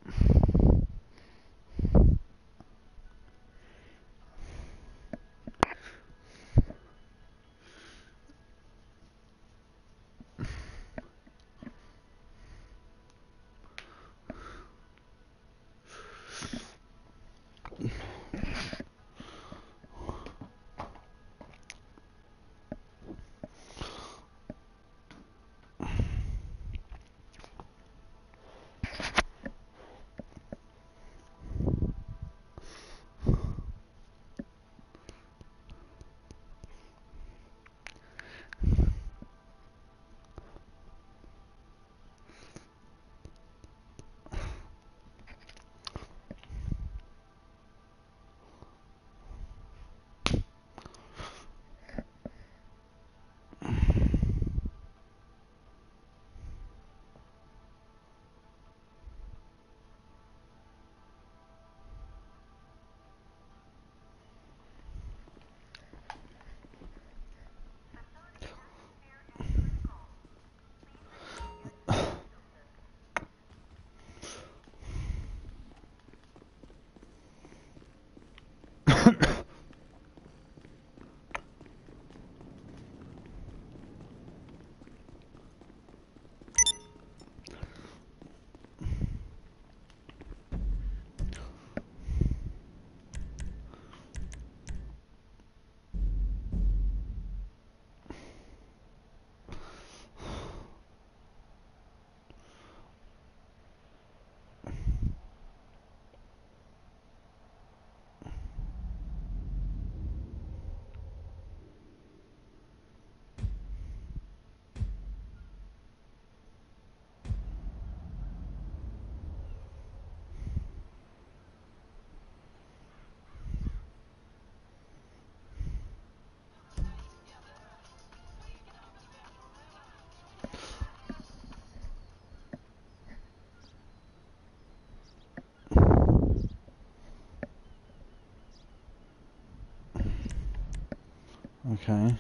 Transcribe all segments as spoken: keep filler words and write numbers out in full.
Okay.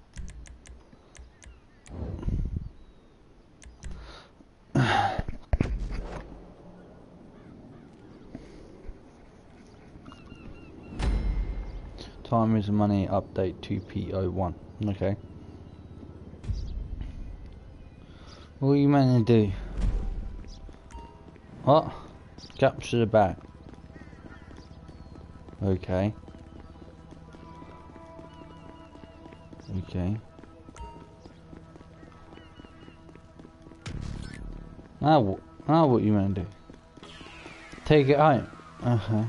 Time is money, update two P oh one. Okay. What are you meant to do? What? Capture the bag. Okay. Okay. Now what? Now what you meant to do? Take it home. Uh-huh.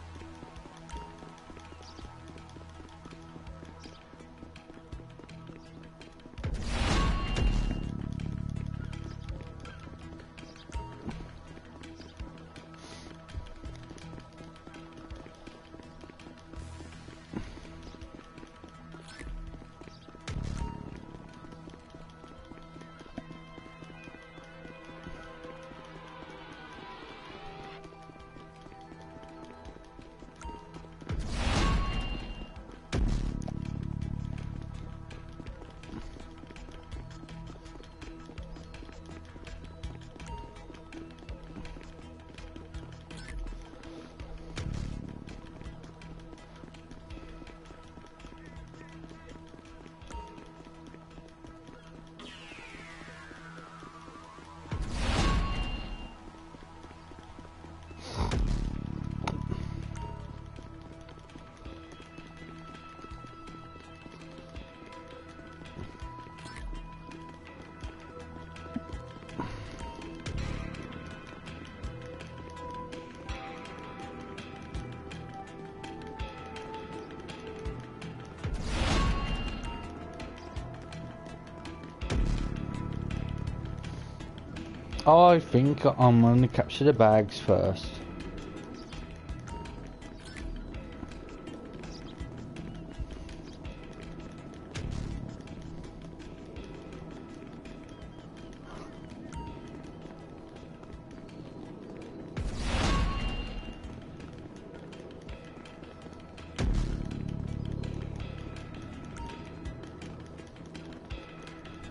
I think I'm gonna capture the bags first.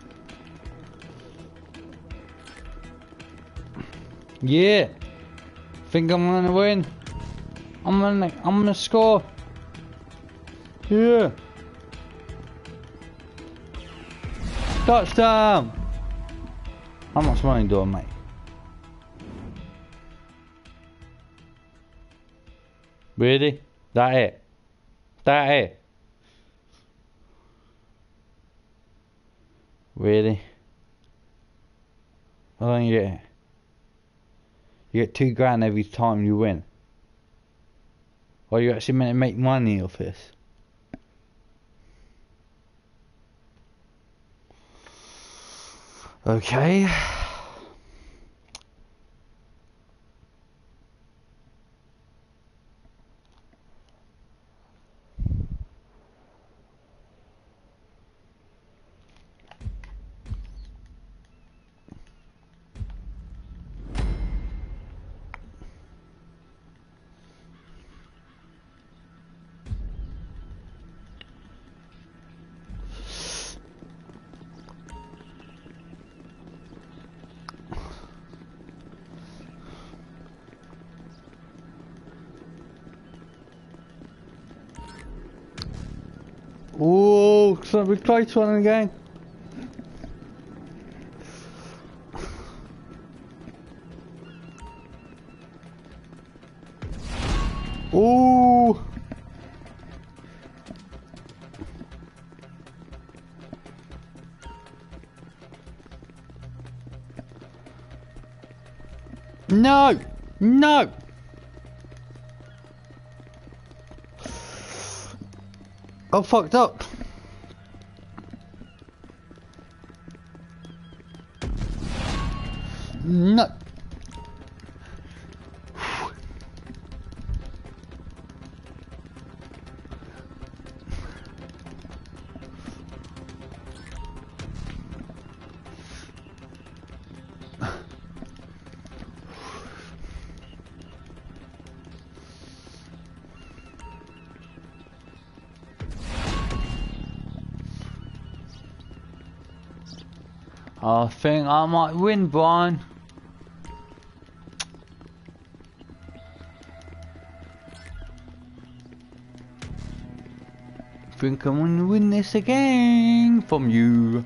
Yeah. Think I'm gonna win. I'm gonna, I'm gonna score. Yeah. Touchdown. How much money do I make? Really? That it? That it? Really? How long you get? You get two grand every time you win. Or you actually meant to make money off this? Okay. Oh, so we close one again. Oh. No, no. I fucked up. No. I think I might win, Brian. Think I'm gonna win this again from you.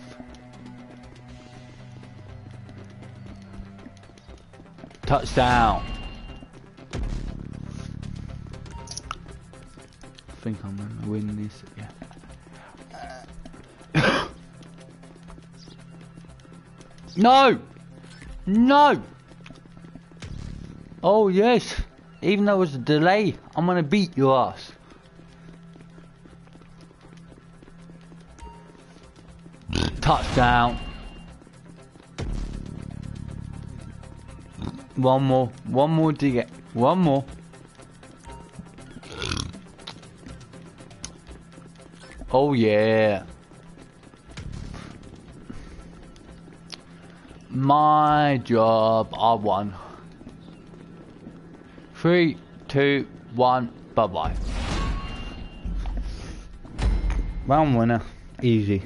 Touchdown. Think I'm gonna win this again. No! No! Oh yes! Even though it was a delay, I'm gonna beat your ass. Touchdown. One more. One more to get. One more. Oh yeah. My job, I won. Three, two, one, bye bye. Round winner, easy.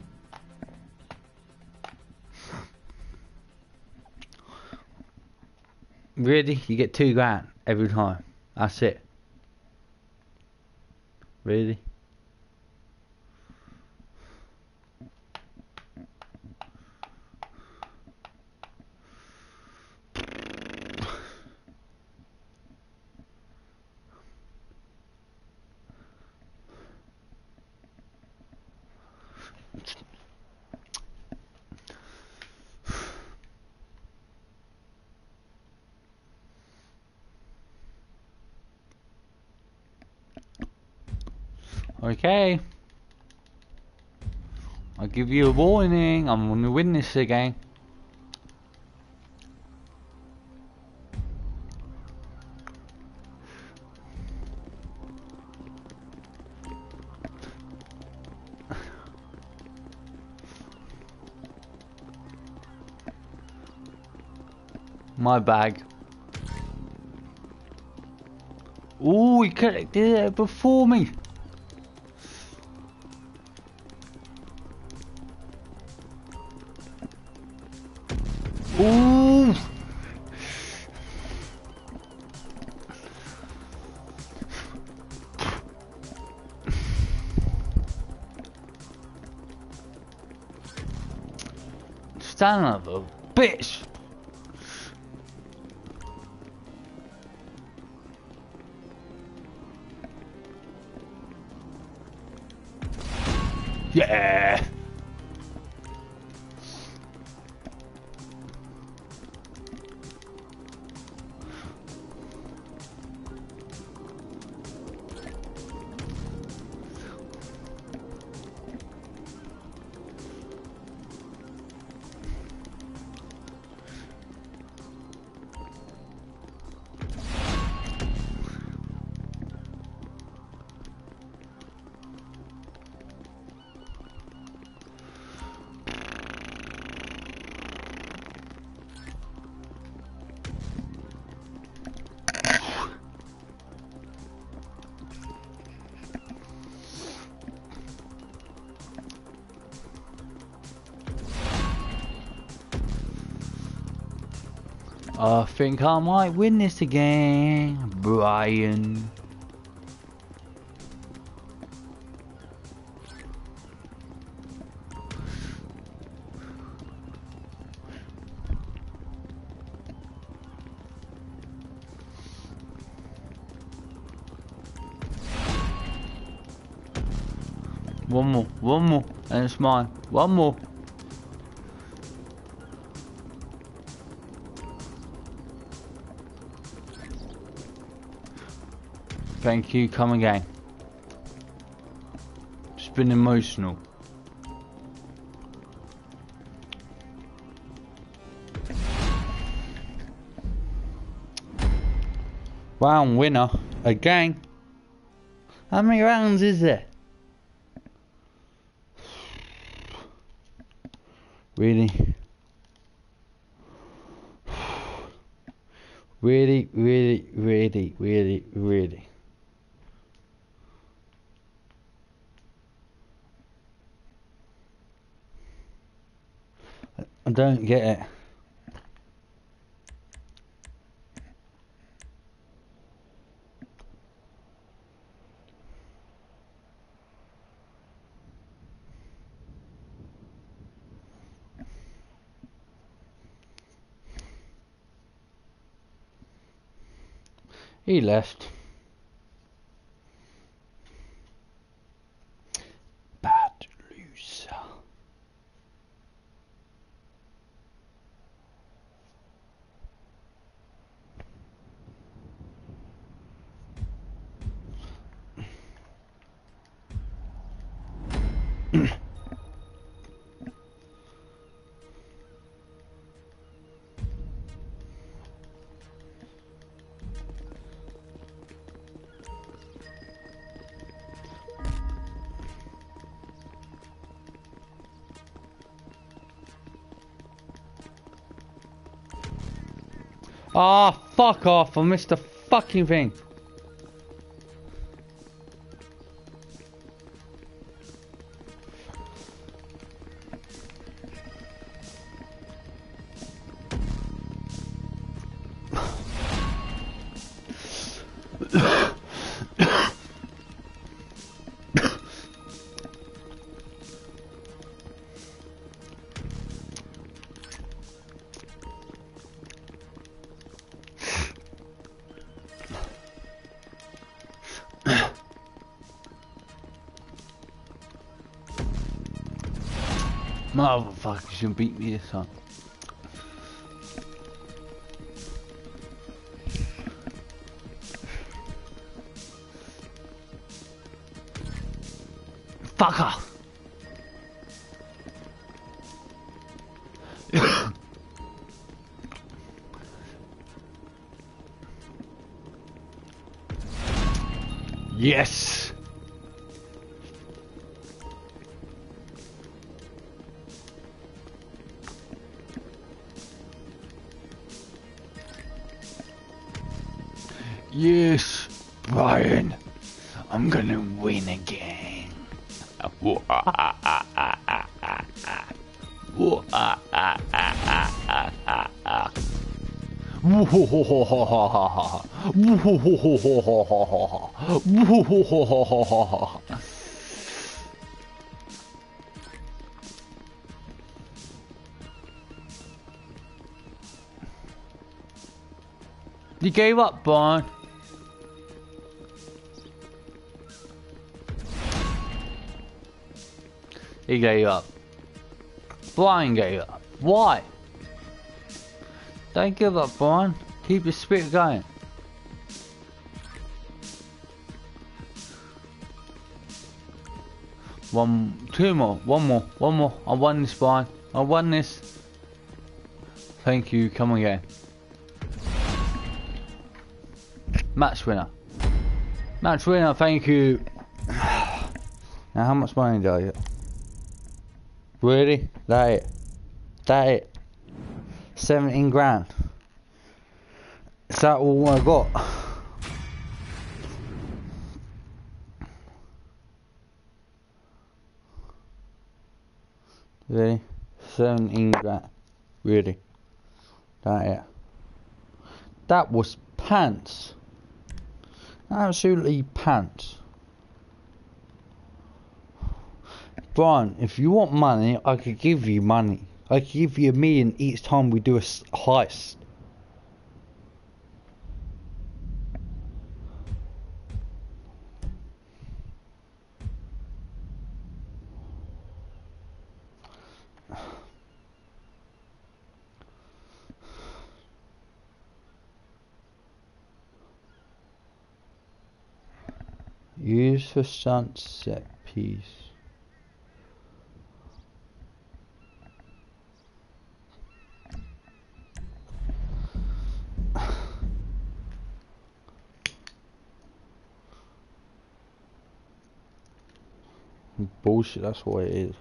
Really? You get two grand every time. That's it. Really? Okay. I'll give you a warning. I'm gonna win this again. My bag. Ooh, he collected it before me. Ooh. son of a bitch! Yeah! I think I might win this again, Brian. One more, one more, and it's mine. One more. Thank you, come again. It's been emotional. Round winner, again. How many rounds is there? Really? Really, really, really, really, really. I don't get it. He left. Bad loser. Ah, oh, fuck off. I missed the fucking thing. Motherfucker, you shouldn't beat me this time. Fucker! Yes! Yes, Brian, I'm gonna win again. You gave up, Brian. He gave up. Brian gave up. Why? Don't give up, Brian. Keep your spirit going. One, two more, one more, one more. I won this, Brian. I won this. Thank you. Come again. Match winner. Match winner. Thank you. Now, how much money do I get? Really? That it? That it? Seventeen grand. Is that all I got? Really? Seventeen grand. Really? That it? That was pants. Absolutely pants. Brian, if you want money, I could give you money. I could give you a million each time we do a heist. Use for sunset piece. Bullshit, that's what it is.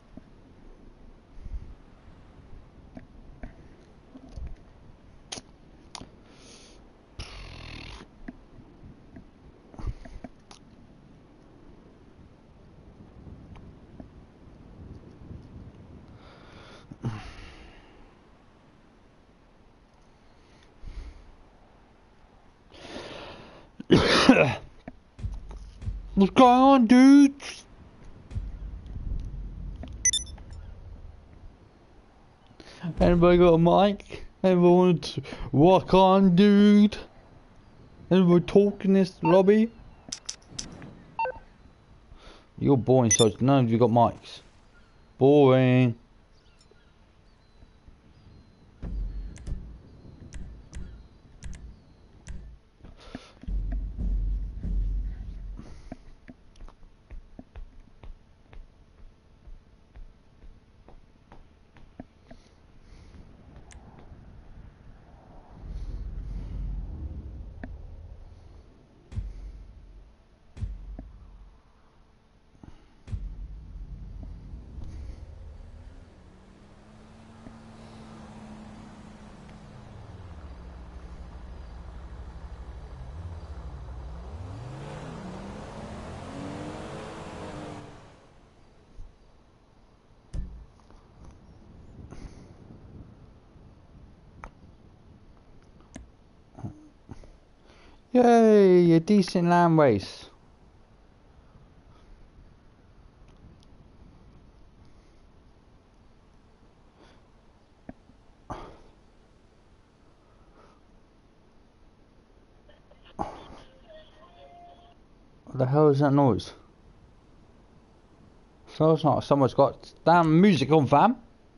What's going on, dudes? Anybody got a mic? Anybody want to walk on, dude? Anybody talk in this lobby? You're boring, so none of you got mics. Boring. Yay, a decent land race. What the hell is that noise? So it's not someone's got damn music on, fam.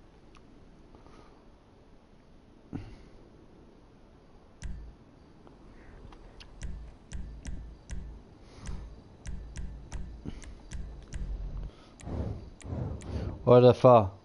What the fuck?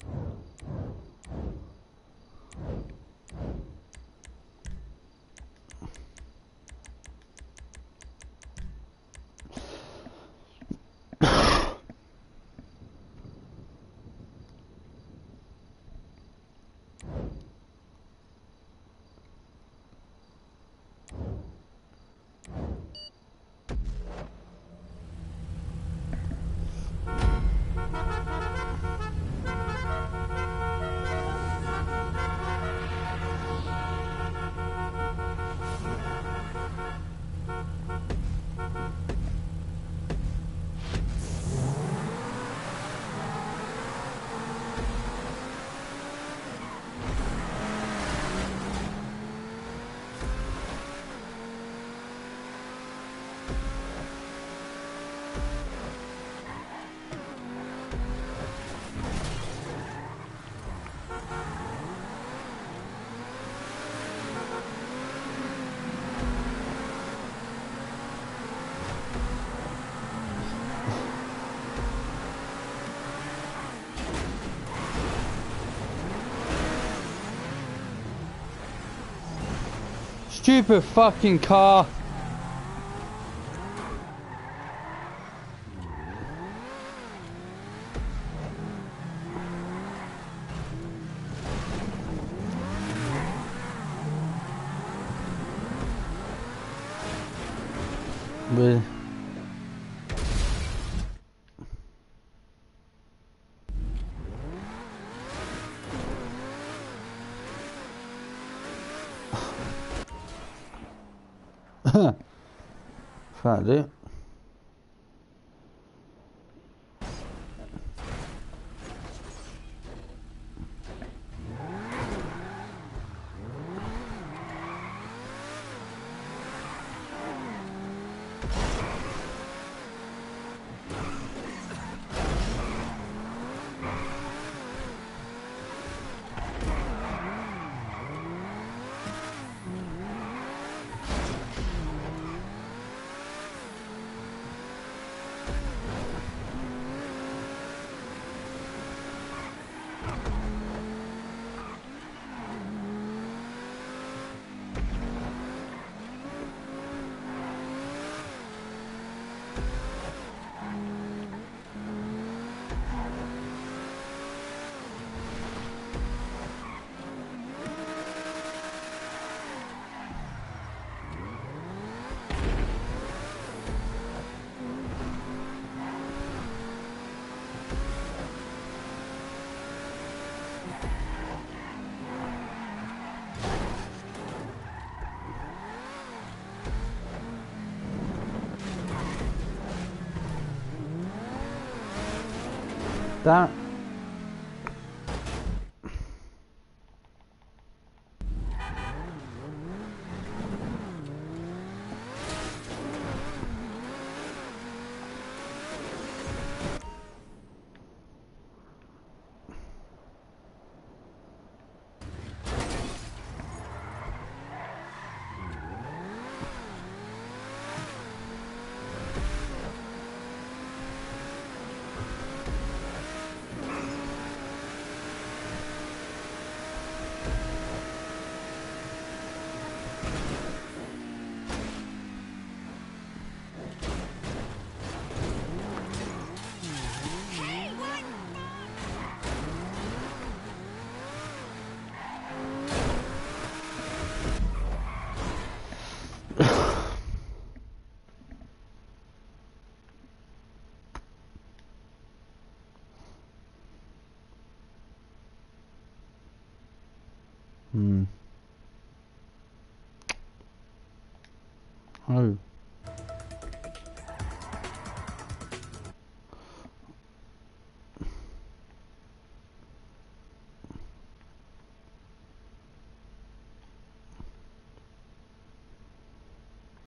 Stupid fucking car. But found it. That Hmm.